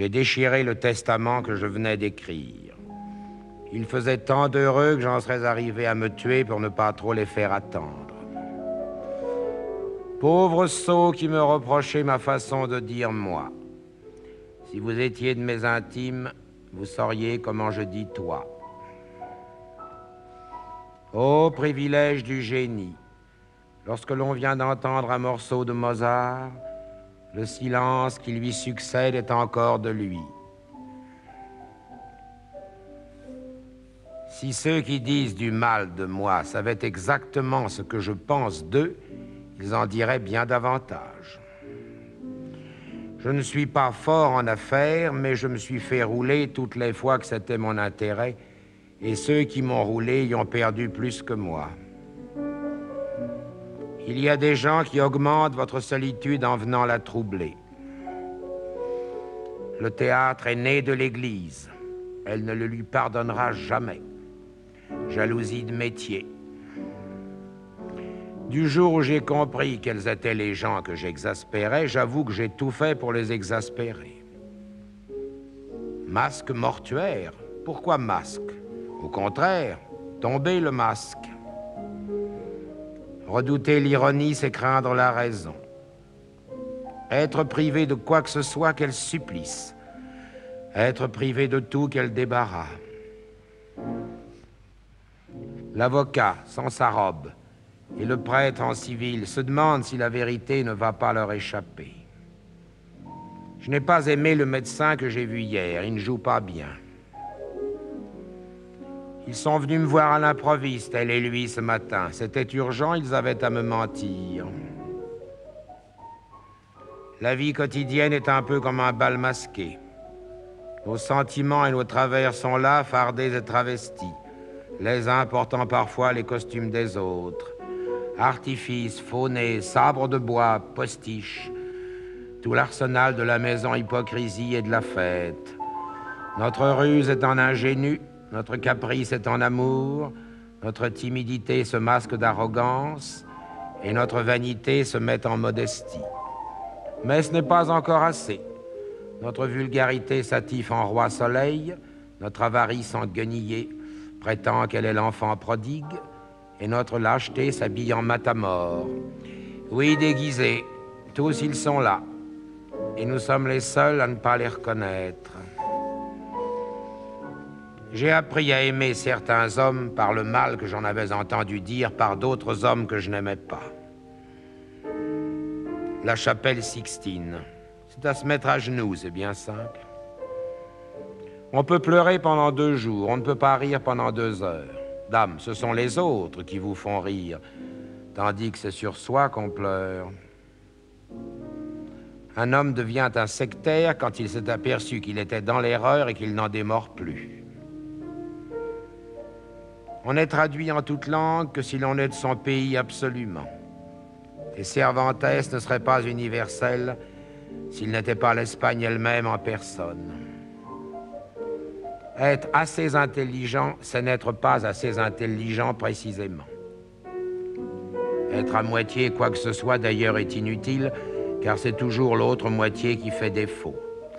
J'ai déchiré le testament que je venais d'écrire. Il faisait tant d'heureux que j'en serais arrivé à me tuer pour ne pas trop les faire attendre. Pauvre sot qui me reprochait ma façon de dire moi. Si vous étiez de mes intimes, vous sauriez comment je dis toi. Ô privilège du génie, lorsque l'on vient d'entendre un morceau de Mozart, le silence qui lui succède est encore de lui. Si ceux qui disent du mal de moi savaient exactement ce que je pense d'eux, ils en diraient bien davantage. Je ne suis pas fort en affaires, mais je me suis fait rouler toutes les fois que c'était mon intérêt, et ceux qui m'ont roulé y ont perdu plus que moi. Il y a des gens qui augmentent votre solitude en venant la troubler. Le théâtre est né de l'Église. Elle ne le lui pardonnera jamais. Jalousie de métier. Du jour où j'ai compris quels étaient les gens que j'exaspérais, j'avoue que j'ai tout fait pour les exaspérer. Masque mortuaire? Pourquoi masque? Au contraire, tomber le masque. Redouter l'ironie, c'est craindre la raison. Être privé de quoi que ce soit, quel supplice. Être privé de tout, quel débarras. L'avocat, sans sa robe, et le prêtre en civil se demandent si la vérité ne va pas leur échapper. Je n'ai pas aimé le médecin que j'ai vu hier, il ne joue pas bien. Ils sont venus me voir à l'improviste, elle et lui, ce matin. C'était urgent, ils avaient à me mentir. La vie quotidienne est un peu comme un bal masqué. Nos sentiments et nos travers sont là, fardés et travestis, les uns portant parfois les costumes des autres. Artifices, faux nez, sabres de bois, postiches, tout l'arsenal de la maison hypocrisie et de la fête. Notre ruse est en ingénu, notre caprice est en amour, notre timidité se masque d'arrogance et notre vanité se met en modestie. Mais ce n'est pas encore assez. Notre vulgarité s'attiffe en roi soleil, notre avarice en guenillé prétend qu'elle est l'enfant prodigue, et notre lâcheté s'habille en matamore. Oui, déguisés, tous ils sont là, et nous sommes les seuls à ne pas les reconnaître. J'ai appris à aimer certains hommes par le mal que j'en avais entendu dire par d'autres hommes que je n'aimais pas. La chapelle Sixtine, c'est à se mettre à genoux, c'est bien simple. On peut pleurer pendant 2 jours, on ne peut pas rire pendant 2 heures. Dame, ce sont les autres qui vous font rire, tandis que c'est sur soi qu'on pleure. Un homme devient un sectaire quand il s'est aperçu qu'il était dans l'erreur et qu'il n'en démord plus. On n'est traduit en toute langue que si l'on est de son pays absolument. Et Cervantes ne serait pas universel s'il n'était pas l'Espagne elle-même en personne. Être assez intelligent, c'est n'être pas assez intelligent précisément. Être à moitié quoi que ce soit d'ailleurs est inutile, car c'est toujours l'autre moitié qui fait défaut.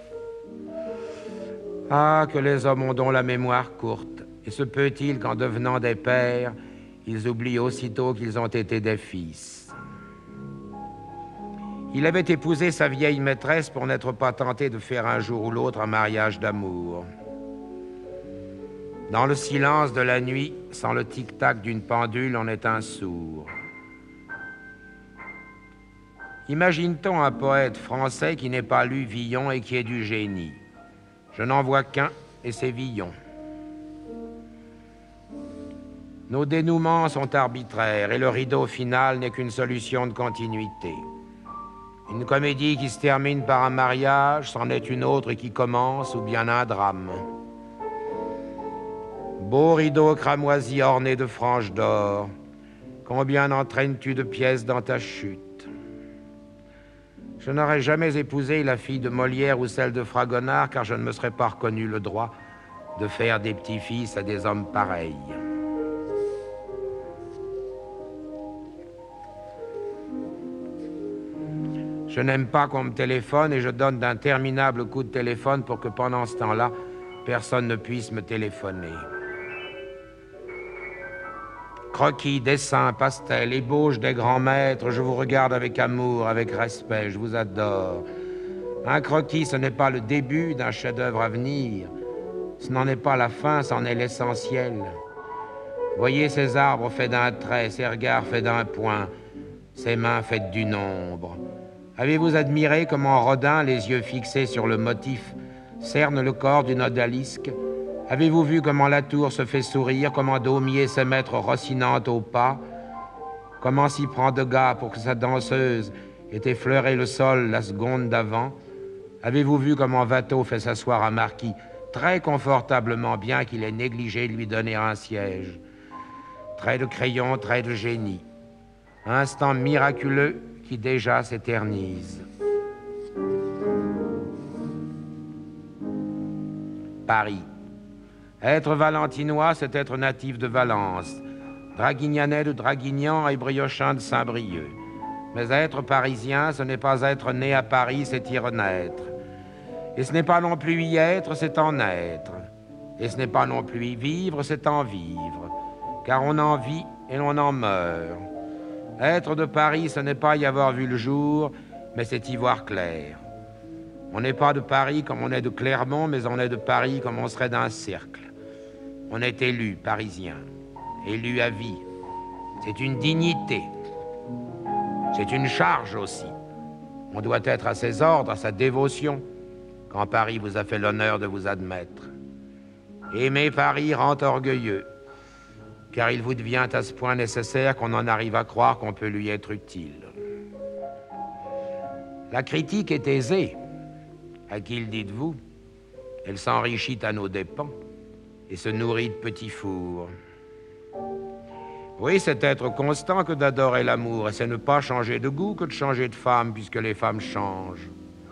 Ah, que les hommes ont donc la mémoire courte, et se peut-il qu'en devenant des pères, ils oublient aussitôt qu'ils ont été des fils. Il avait épousé sa vieille maîtresse pour n'être pas tenté de faire un jour ou l'autre un mariage d'amour. Dans le silence de la nuit, sans le tic-tac d'une pendule, on est un sourd. Imagine-t-on un poète français qui n'ait pas lu Villon et qui ait du génie? Je n'en vois qu'un, et c'est Villon. Nos dénouements sont arbitraires, et le rideau final n'est qu'une solution de continuité. Une comédie qui se termine par un mariage, c'en est une autre qui commence, ou bien un drame. Beau rideau cramoisi orné de franges d'or, combien entraînes-tu de pièces dans ta chute? Je n'aurais jamais épousé la fille de Molière ou celle de Fragonard, car je ne me serais pas reconnu le droit de faire des petits-fils à des hommes pareils. Je n'aime pas qu'on me téléphone et je donne d'interminables coups de téléphone pour que pendant ce temps-là, personne ne puisse me téléphoner. Croquis, dessins, pastels, ébauches des grands maîtres, je vous regarde avec amour, avec respect, je vous adore. Un croquis, ce n'est pas le début d'un chef-d'œuvre à venir. Ce n'en est pas la fin, c'en est l'essentiel. Voyez ces arbres faits d'un trait, ces regards faits d'un point, ces mains faites du nombre. Avez-vous admiré comment Rodin, les yeux fixés sur le motif, cerne le corps d'une odalisque? Avez-vous vu comment Latour se fait sourire, comment Daumier sait mettre Rossinante au pas, comment s'y prend Degas pour que sa danseuse ait effleuré le sol la seconde d'avant? Avez-vous vu comment Watteau fait s'asseoir un marquis très confortablement, bien qu'il ait négligé de lui donner un siège? Trait de crayon, trait de génie. Instant miraculeux qui déjà s'éternise. Paris. Être valentinois, c'est être natif de Valence, draguignanais de Draguignan et briochin de Saint-Brieuc. Mais être parisien, ce n'est pas être né à Paris, c'est y renaître. Et ce n'est pas non plus y être, c'est en être. Et ce n'est pas non plus y vivre, c'est en vivre. Car on en vit et l'on en meurt. Être de Paris, ce n'est pas y avoir vu le jour, mais c'est y voir clair. On n'est pas de Paris comme on est de Clermont, mais on est de Paris comme on serait d'un cercle. On est élu, parisien, élu à vie. C'est une dignité. C'est une charge aussi. On doit être à ses ordres, à sa dévotion, quand Paris vous a fait l'honneur de vous admettre. Aimer Paris rend orgueilleux, car il vous devient à ce point nécessaire qu'on en arrive à croire qu'on peut lui être utile. La critique est aisée. À qui le dites-vous? Elle s'enrichit à nos dépens et se nourrit de petits fours. Oui, c'est être constant que d'adorer l'amour, et c'est ne pas changer de goût que de changer de femme, puisque les femmes changent.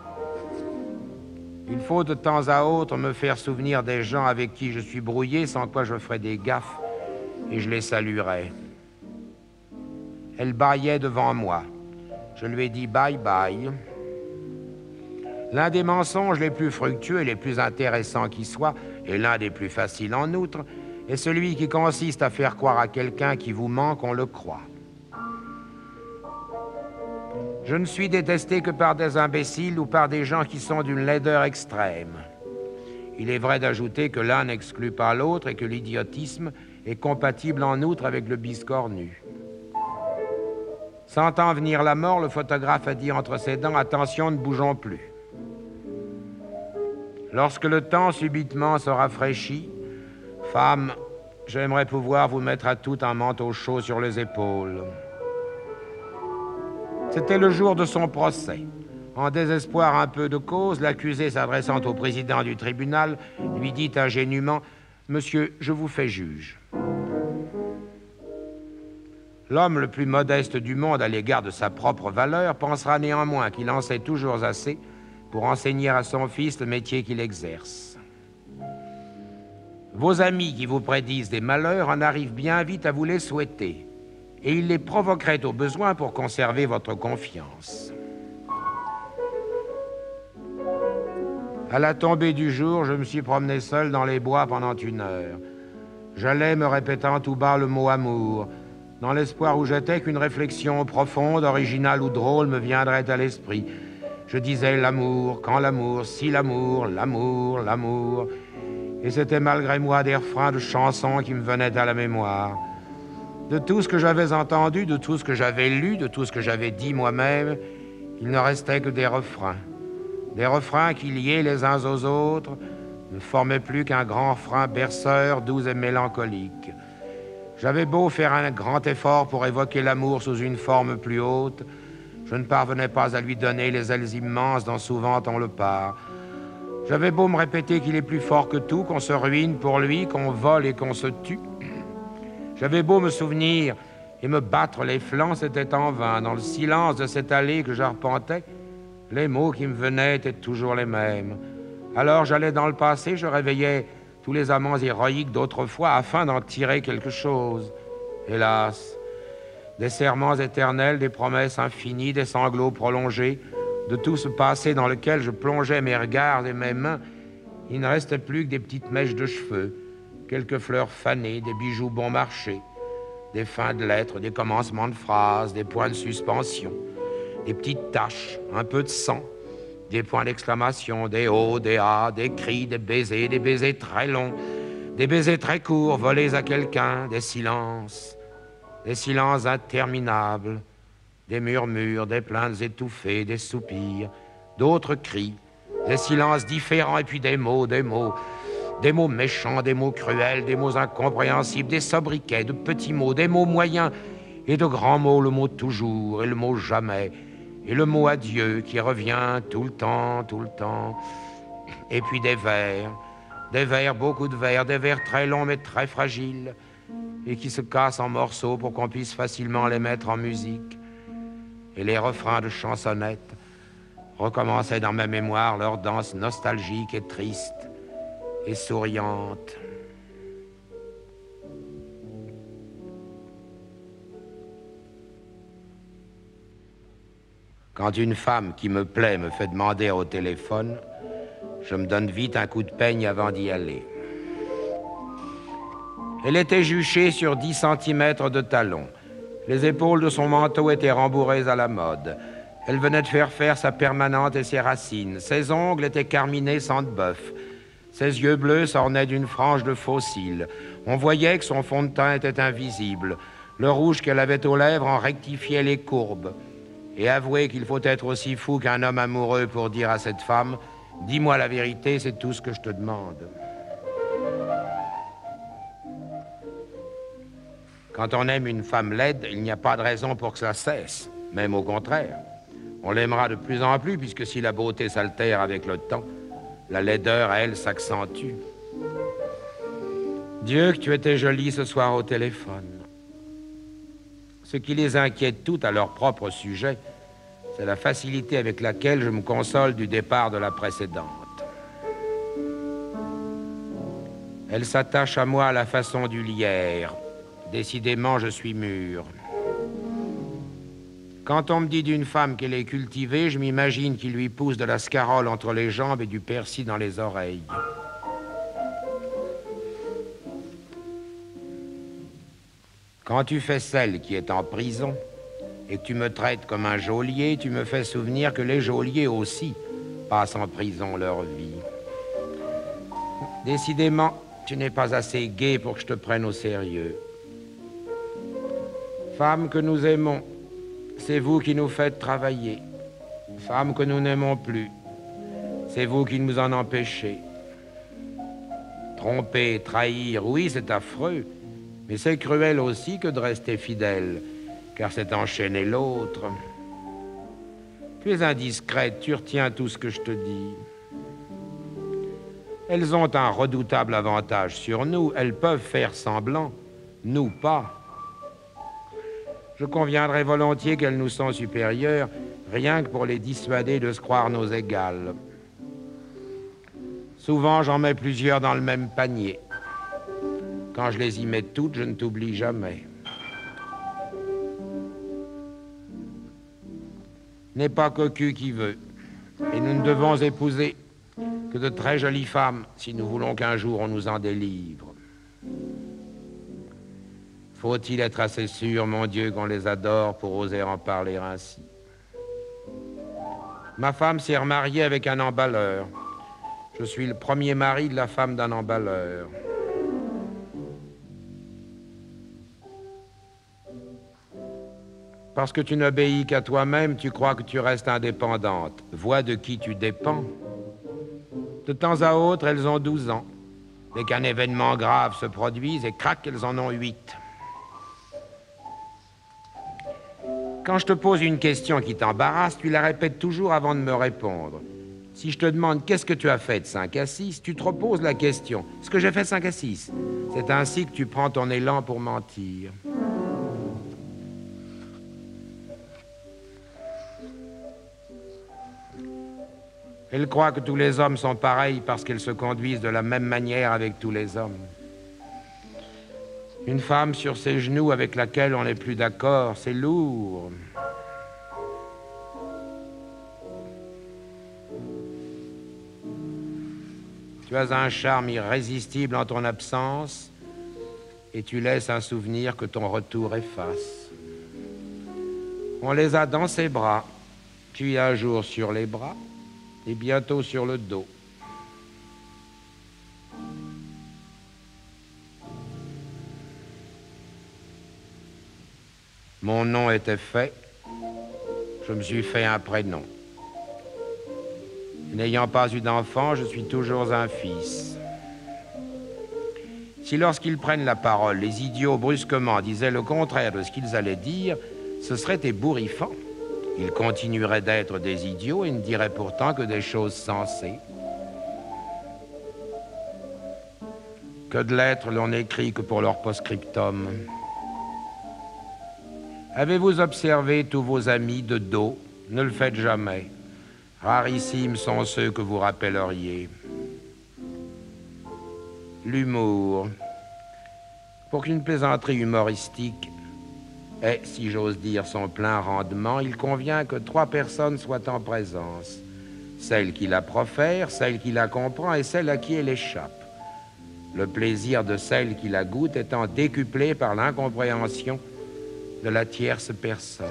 Il faut de temps à autre me faire souvenir des gens avec qui je suis brouillé, sans quoi je ferais des gaffes, et je les saluerais. Elle bâillait devant moi. Je lui ai dit bye bye. L'un des mensonges les plus fructueux et les plus intéressants qui soient, et l'un des plus faciles en outre, est celui qui consiste à faire croire à quelqu'un qui vous ment qu'on le croit. Je ne suis détesté que par des imbéciles ou par des gens qui sont d'une laideur extrême. Il est vrai d'ajouter que l'un n'exclut pas l'autre et que l'idiotisme est compatible en outre avec le biscornu. Sentant venir la mort, le photographe a dit entre ses dents « Attention, ne bougeons plus ». Lorsque le temps subitement se rafraîchit, femme, j'aimerais pouvoir vous mettre à tout un manteau chaud sur les épaules. C'était le jour de son procès. En désespoir un peu de cause, l'accusé s'adressant au président du tribunal, lui dit ingénument « Monsieur, je vous fais juge ». L'homme le plus modeste du monde à l'égard de sa propre valeur pensera néanmoins qu'il en sait toujours assez pour enseigner à son fils le métier qu'il exerce. Vos amis qui vous prédisent des malheurs en arrivent bien vite à vous les souhaiter, et ils les provoqueraient au besoin pour conserver votre confiance. À la tombée du jour, je me suis promené seul dans les bois pendant 1 heure. J'allais me répétant tout bas le mot amour, dans l'espoir où j'étais qu'une réflexion profonde, originale ou drôle me viendrait à l'esprit. Je disais l'amour, quand l'amour, si l'amour, l'amour, l'amour. Et c'était malgré moi des refrains de chansons qui me venaient à la mémoire. De tout ce que j'avais entendu, de tout ce que j'avais lu, de tout ce que j'avais dit moi-même, il ne restait que des refrains. Des refrains qui, liés les uns aux autres, ne formaient plus qu'un grand refrain berceur, doux et mélancolique. J'avais beau faire un grand effort pour évoquer l'amour sous une forme plus haute, je ne parvenais pas à lui donner les ailes immenses dont souvent on le part. J'avais beau me répéter qu'il est plus fort que tout, qu'on se ruine pour lui, qu'on vole et qu'on se tue. J'avais beau me souvenir et me battre les flancs, c'était en vain. Dans le silence de cette allée que j'arpentais, les mots qui me venaient étaient toujours les mêmes. Alors j'allais dans le passé, je réveillais tous les amants héroïques d'autrefois afin d'en tirer quelque chose. Hélas, des serments éternels, des promesses infinies, des sanglots prolongés, De tout ce passé dans lequel je plongeais mes regards et mes mains, il ne restait plus que des petites mèches de cheveux, quelques fleurs fanées, des bijoux bon marché, des fins de lettres, des commencements de phrases, des points de suspension, des petites taches, un peu de sang, des points d'exclamation, des hauts, des A, des cris, des baisers très longs, des baisers très courts volés à quelqu'un, des silences interminables, des murmures, des plaintes étouffées, des soupirs, d'autres cris, des silences différents et puis des mots méchants, des mots cruels, des mots incompréhensibles, des sobriquets, de petits mots, des mots moyens et de grands mots, le mot toujours et le mot jamais, et le mot adieu qui revient tout le temps, et puis des vers, beaucoup de vers, des vers très longs mais très fragiles, et qui se cassent en morceaux pour qu'on puisse facilement les mettre en musique. Et les refrains de chansonnettes recommençaient dans ma mémoire leur danse nostalgique et triste et souriante. Quand une femme qui me plaît me fait demander au téléphone, je me donne vite un coup de peigne avant d'y aller. Elle était juchée sur 10 centimètres de talons. Les épaules de son manteau étaient rembourrées à la mode. Elle venait de faire sa permanente et ses racines. Ses ongles étaient carminés sang de bœuf. Ses yeux bleus s'ornaient d'une frange de faux cils. On voyait que son fond de teint était invisible. Le rouge qu'elle avait aux lèvres en rectifiait les courbes. Et avouez qu'il faut être aussi fou qu'un homme amoureux pour dire à cette femme « Dis-moi la vérité, c'est tout ce que je te demande. » Quand on aime une femme laide, il n'y a pas de raison pour que ça cesse, même au contraire. On l'aimera de plus en plus, puisque si la beauté s'altère avec le temps, la laideur, elle, s'accentue. Dieu, que tu étais jolie ce soir au téléphone. Ce qui les inquiète toutes à leur propre sujet, c'est la facilité avec laquelle je me console du départ de la précédente. Elle s'attache à moi à la façon du lierre. Décidément, je suis mûr. Quand on me dit d'une femme qu'elle est cultivée, je m'imagine qu'il lui pousse de la scarole entre les jambes et du persil dans les oreilles. Quand tu fais celle qui est en prison et que tu me traites comme un geôlier, tu me fais souvenir que les geôliers aussi passent en prison leur vie. Décidément, tu n'es pas assez gai pour que je te prenne au sérieux. Femme que nous aimons, c'est vous qui nous faites travailler. Femme que nous n'aimons plus, c'est vous qui nous en empêchez. Tromper, trahir, oui, c'est affreux, mais c'est cruel aussi que de rester fidèle, car c'est enchaîner l'autre. Tu es indiscrète, tu retiens tout ce que je te dis. Elles ont un redoutable avantage sur nous, elles peuvent faire semblant, nous pas. Je conviendrai volontiers qu'elles nous sont supérieures, rien que pour les dissuader de se croire nos égales. Souvent, j'en mets plusieurs dans le même panier. Quand je les y mets toutes, je ne t'oublie jamais. N'est pas cocu qui veut, et nous ne devons épouser que de très jolies femmes si nous voulons qu'un jour on nous en délivre. Faut-il être assez sûr, mon Dieu, qu'on les adore pour oser en parler ainsi? Ma femme s'est remariée avec un emballeur. Je suis le premier mari de la femme d'un emballeur. Parce que tu n'obéis qu'à toi-même, tu crois que tu restes indépendante. Vois de qui tu dépends. De temps à autre, elles ont 12 ans. Dès qu'un événement grave se produise, et crac, elles en ont 8. Quand je te pose une question qui t'embarrasse, tu la répètes toujours avant de me répondre. Si je te demande qu'est-ce que tu as fait de 5 à 6, tu te reposes la question. Ce que j'ai fait de 5 à 6. C'est ainsi que tu prends ton élan pour mentir. Elle croit que tous les hommes sont pareils parce qu'elles se conduisent de la même manière avec tous les hommes. Une femme sur ses genoux avec laquelle on n'est plus d'accord, c'est lourd. Tu as un charme irrésistible en ton absence, et tu laisses un souvenir que ton retour efface. On les a dans ses bras, puis un jour sur les bras, et bientôt sur le dos. Mon nom était fait, je me suis fait un prénom. N'ayant pas eu d'enfant, je suis toujours un fils. Si lorsqu'ils prennent la parole, les idiots brusquement disaient le contraire de ce qu'ils allaient dire, ce serait ébouriffant. Ils continueraient d'être des idiots et ne diraient pourtant que des choses sensées. Que de lettres l'on n'écrit que pour leur post-scriptum. Avez-vous observé tous vos amis de dos? Ne le faites jamais. Rarissimes sont ceux que vous rappelleriez. L'humour. Pour qu'une plaisanterie humoristique ait, si j'ose dire, son plein rendement, il convient que 3 personnes soient en présence. Celle qui la profère, celle qui la comprend et celle à qui elle échappe. Le plaisir de celle qui la goûte étant décuplé par l'incompréhension de la tierce personne.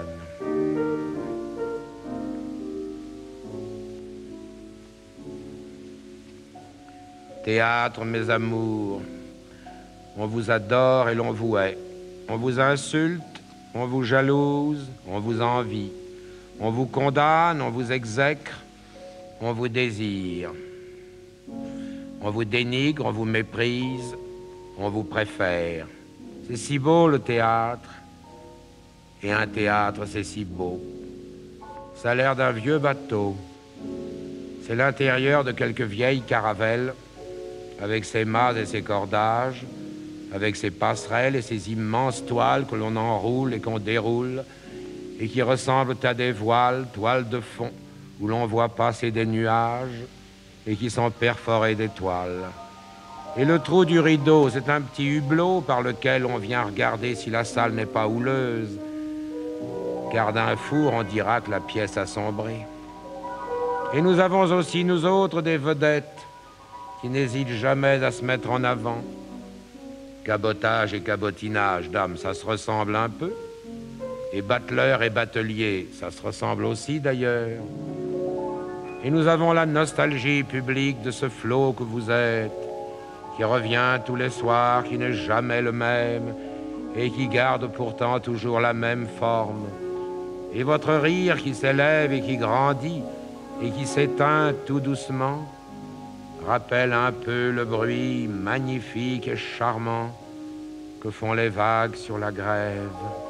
Théâtre, mes amours, on vous adore et l'on vous hait. On vous insulte, on vous jalouse, on vous envie. On vous condamne, on vous exècre, on vous désire. On vous dénigre, on vous méprise, on vous préfère. C'est si beau le théâtre. Et un théâtre, c'est si beau. Ça a l'air d'un vieux bateau. C'est l'intérieur de quelque vieille caravelle, avec ses mâts et ses cordages, avec ses passerelles et ses immenses toiles que l'on enroule et qu'on déroule, et qui ressemblent à des voiles, toiles de fond, où l'on voit passer des nuages, et qui sont perforées d'étoiles. Et le trou du rideau, c'est un petit hublot par lequel on vient regarder si la salle n'est pas houleuse, car d'un four, on dira que la pièce a sombré. Et nous avons aussi, nous autres, des vedettes qui n'hésitent jamais à se mettre en avant. Cabotage et cabotinage, dame, ça se ressemble un peu. Et battleur et batelier, ça se ressemble aussi d'ailleurs. Et nous avons la nostalgie publique de ce flot que vous êtes, qui revient tous les soirs, qui n'est jamais le même, et qui garde pourtant toujours la même forme. Et votre rire qui s'élève et qui grandit, et qui s'éteint tout doucement, rappelle un peu le bruit magnifique et charmant que font les vagues sur la grève.